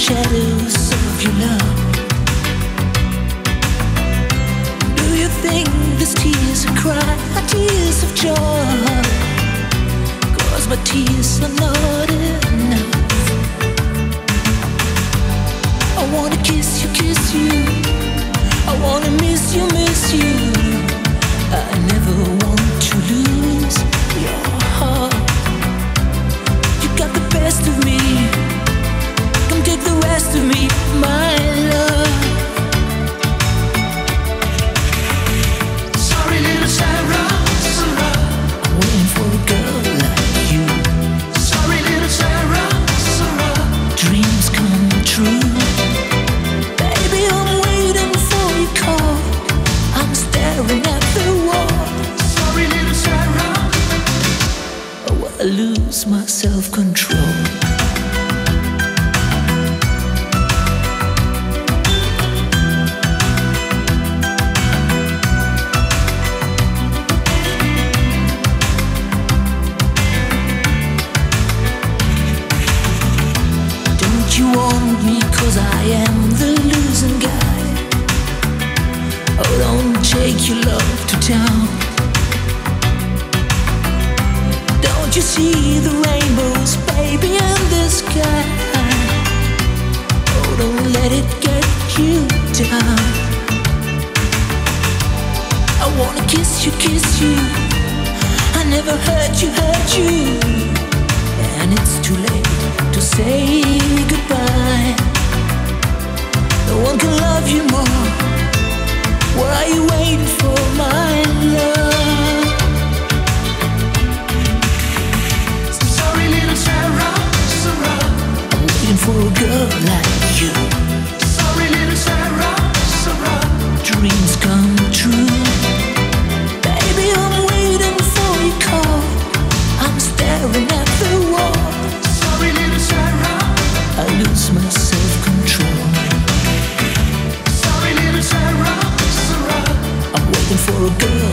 shadows of your love. Do you think these tears I cry are tears of joy? 'Cause my tears are not enough. I wanna kiss you, I wanna miss you, I never want to lose your heart. You got the best of me, come take the rest of me, my love. Sorry, little Sarah, Sarah, I'm waiting for a girl like you. sorry, little Sarah, Sarah, Dreams come true. Baby, I'm waiting for your call. I'm staring at the wall. sorry, little Sarah. Oh, I lose my self-control. Don't you want me 'cause I am the losing guy? Oh, don't take your love to town. Don't you see the rainbows, baby, in the sky? Oh, don't let it get you down. I wanna kiss you, I never hurt you, and it's too late to say goodbye. No one can love you more. What are you waiting for, my love? Sorry, little Sarah, Sarah, I'm waiting for a girl like you. sorry, little Sarah, Sarah, Dreams come true. Baby, I'm waiting for your call. I'm staring at the wall. sorry, little Sarah, I lose my self-control. sorry, little Sarah, Sarah, I'm waiting for a girl